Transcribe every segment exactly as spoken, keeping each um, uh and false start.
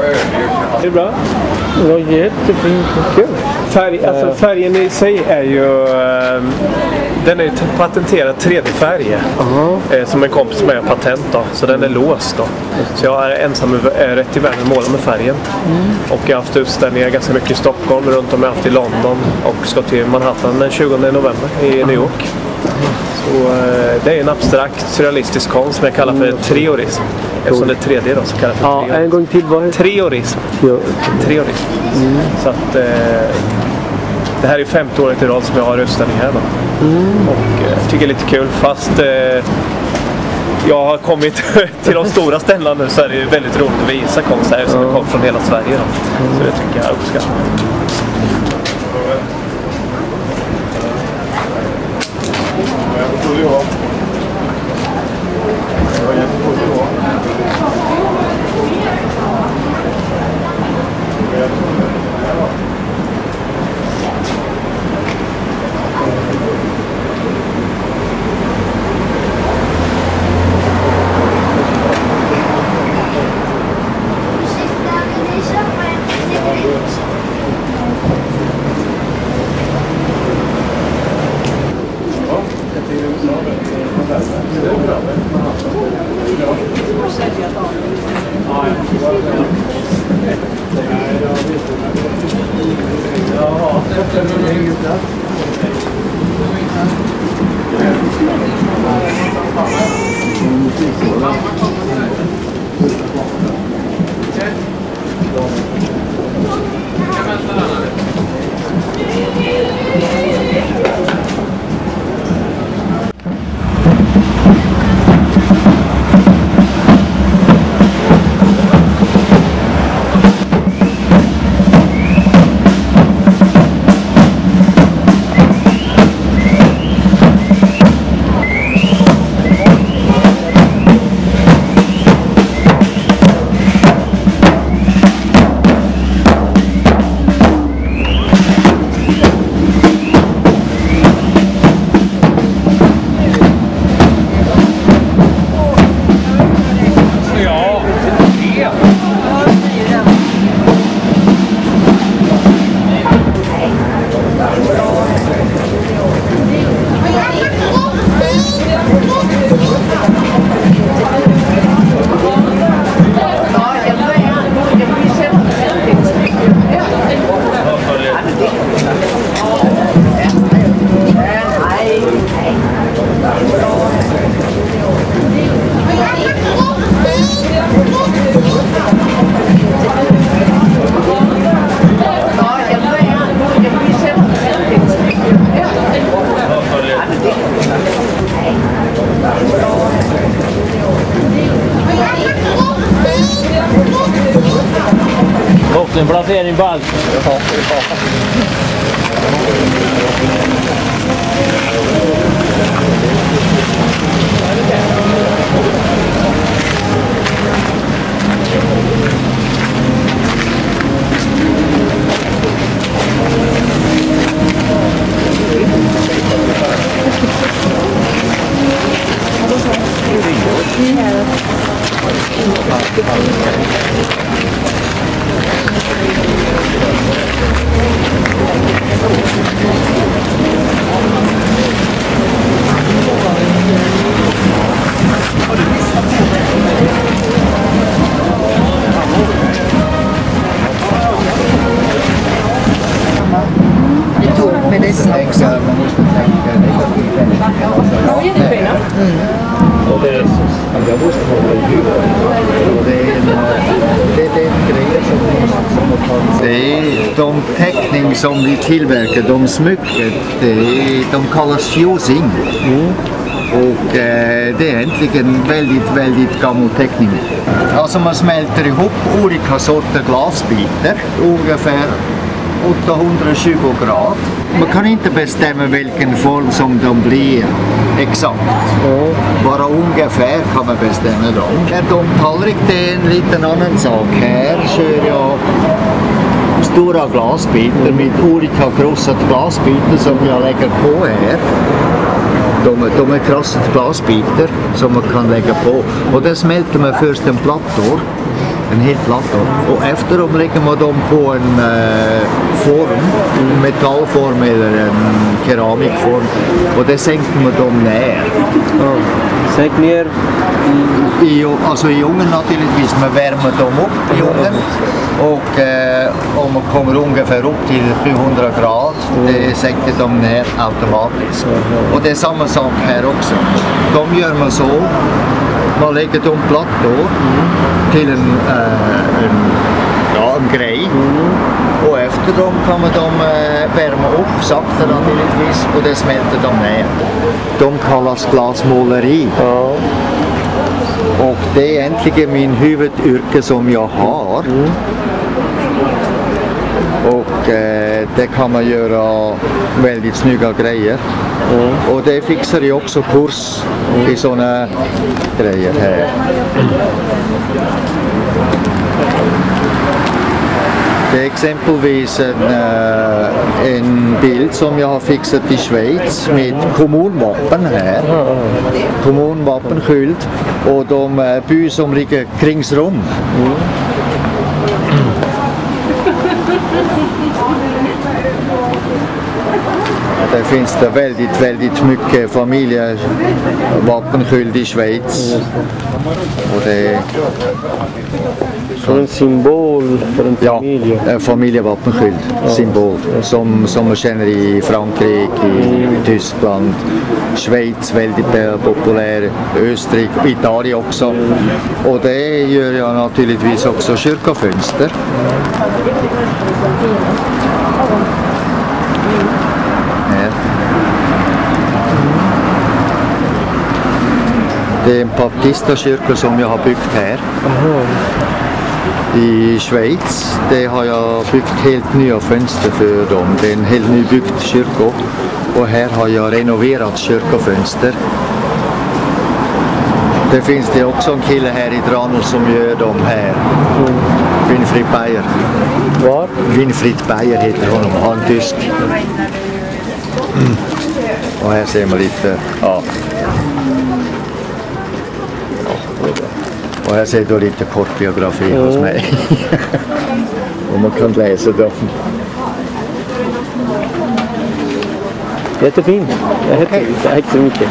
Det är bra. Det var jättefint och kul. Färg, alltså färgen i sig är ju... Uh, den är ju patenterad tre D-färg. Uh-huh. uh, som en kompis med patent då. Så den är låst då. Så jag är ensam uh, rätt i världen måla med färgen. Mm. Och jag har haft utställningar ganska mycket i Stockholm. Runt om jag har haft i London. Och ska till Manhattan den tjugonde november i New York. Så uh, det är en abstrakt surrealistisk konst som jag kallar för triorism. Eftersom det är tre D då så kallar jag för ja, triorism. En gång till, vad heter det? Triorism. Ja. Triorism. Mm. Så att uh, det här är femte året i rad som jag har utställning här då. Mm. Och jag uh, tycker det är lite kul fast uh, jag har kommit till de stora ställena nu så är det ju väldigt roligt att visa konst här som ja. kommer från hela Sverige då. Mm. Så det tycker jag uppskattar. En placering på allt. Med dessa också. Man måste tänka Ja, jättefina. Och det är jag måste hålla i huvudet. Det är en det är en grej som som det är de teckning som vi tillverkar, de smycket, det är, de kallas fusing. Mm. Och eh, det är egentligen väldigt, väldigt gammal teckning. Alltså man smälter ihop olika sorter glasbitar, ungefär åttahundratjugo grad. Man kan inte bestämma vilken form som de blir exakt. Mm. Bara ungefär kan man bestämma dem. De tallrik, det är en liten annan sak. Här kör jag stora glasbitar med olika krossade glasbitar som jag lägger på här. De, de är krossade glasbitar som man kan lägga på. Och det smälter man först en plattor. En helt platt då. Och efter dem lägger man dem på en eh, form, en metallform eller en keramikform. Och det sänker man dem ner. Ja. Sänk ner. I, alltså i ugnen naturligtvis, man värmer dem upp i ugnen. Och eh, om man kommer ungefär upp till sjuhundra grad, det sänker de ner automatiskt. Och det är samma sak här också. De gör man så. Man lägger dem platt då till en, äh, en, ja, en grej. Mm. Och efter dem kan man dem äh, värma upp sakta naturligtvis och det smälter de ner. De kallas glasmåleri. Ja. Och det är egentligen min huvudyrke som jag har. Mm. Och äh, det kan man göra väldigt snygga grejer. Mm. Och det fixar jag också kurs mm. i sådana grejer här. Det är exempelvis en, uh, en bild som jag har fixat i Schweiz med kommunvapen här. Kommunvapenskylt och de uh, by som ligger kringsrum. Mm. Det finns det väldigt, väldigt mycket familjevapenskydd i Schweiz. Och det är så en symbol för en familj. Ja, en familjevapenskydd, ja. Symbol. Som, som man känner i Frankrike, i mm. Tyskland, Schweiz väldigt populär, Österrike, Italien också. Mm. Och det gör jag naturligtvis också kyrkofönster. Det är en baptistakyrka som jag har byggt här. Aha. I Schweiz. Det har jag byggt helt nya fönster för dem. Det är en helt nybyggd kyrka. Och här har jag renoverat kyrkofönster. Det finns det också en kille här i Tranås som gör dem här. Mm. Winfried Bayer. Vad? Winfried Bayer heter honom. Han är tysk. Mm. Och här ser man lite... Ja. Och här ser du lite kort biografi mm. hos mig. Och man kan läsa dem. Jättefint. Jättefint. Tack så mycket.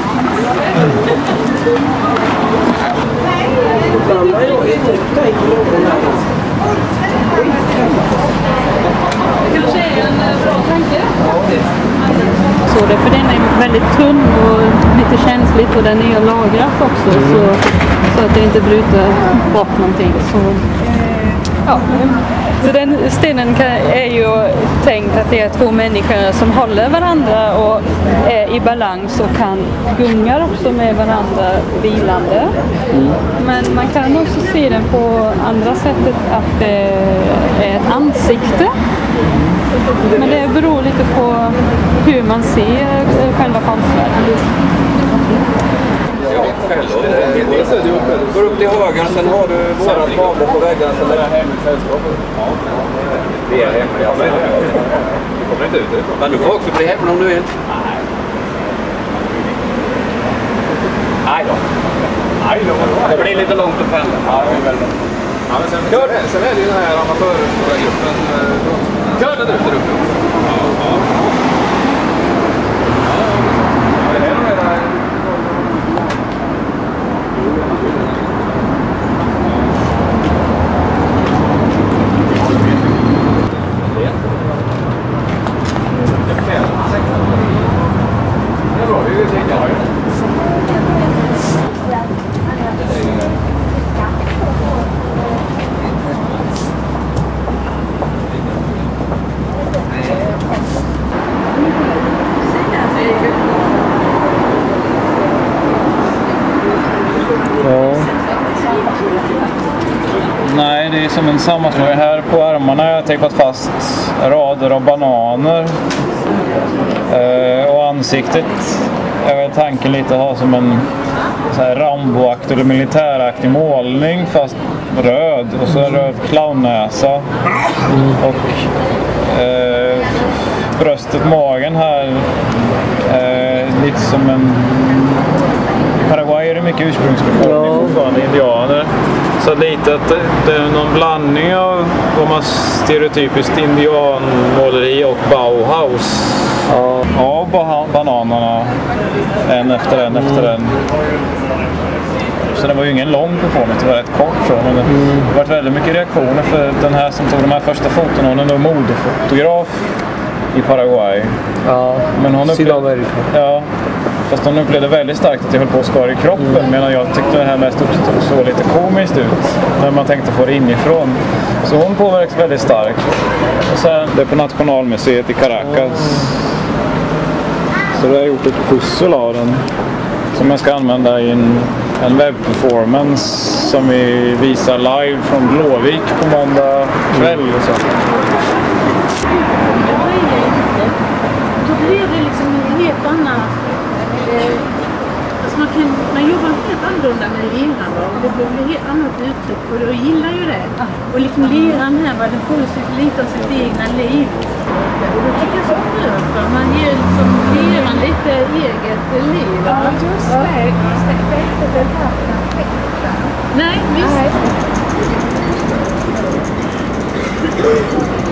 Kanske är en bra tanke. Så det, för den är väldigt tunn och lite känsligt och den är lagrat också mm. så, så att det inte bryter bort någonting. Så, ja. Så den stenen kan, är ju tänkt att det är två människor som håller varandra och är i balans och kan gunga också med varandra vilande. Mm. Men man kan också se den på andra sättet att det är ett ansikte. Men det beror lite på hur man ser själva konstverket. Går upp till höger, sen har du våra tavlor på väggen. Sen är det hemma i sällskapet. Vi är hemma, ja. Du kommer inte ut det. Men du får också bli hemma om du vill. Nej då. Nej då. Det blir lite långt att pendla. Ja, det är väldigt långt. Ja, men sen, sen, är, sen är det ju den här amatörgruppen. Kör det där uppe. Ja, ja. Ja, det är de här. Nej, det är som en sammanslagning. Här på armarna har jag tejpat fast rader av bananer. Eh, och ansiktet är väl tanken lite att ha som en så här Rambo-aktig eller militäraktig målning fast röd. Och så en röd clownnäsa. Mm. Och eh, bröstet, magen här eh, lite som en... I Paraguay är det mycket ursprungsbefolkning, ja. Fortfarande indianer. Så lite att det, det är någon blandning av vad man stereotypiskt indianmåleri och Bauhaus. Ja. Av ba- bananerna. En efter en efter en. Så det var ju ingen lång performance, det var rätt kort så. Men det mm. har varit väldigt mycket reaktioner för den här som tog de här första foton, hon är då modefotograf i Paraguay. Ja, men hon Sydamerika. Ja, fast hon upplevde väldigt starkt att jag höll på att skara i kroppen. Mm. Medan jag tyckte det här mest uppstod så lite komiskt ut när man tänkte få det inifrån. Så hon påverkas väldigt starkt. Och sen det är på Nationalmuseet i Caracas. Mm. Så då har jag gjort ett pussel av den som jag ska använda i en, en webbperformance som vi visar live från Blåvik på måndag kväll. Och så. Då blir det liksom helt annat. Alltså man, kan, man jobbar helt annorlunda med leran då. Det blir helt annat uttryck och jag gillar ju det. Och liksom leran här, den får lite av sitt egna liv. Och då tycker jag så skönt. Man ger liksom leran lite eget liv. Ja, just det. Just det. Det är inte den här perfekta. Nej, visst. Nej.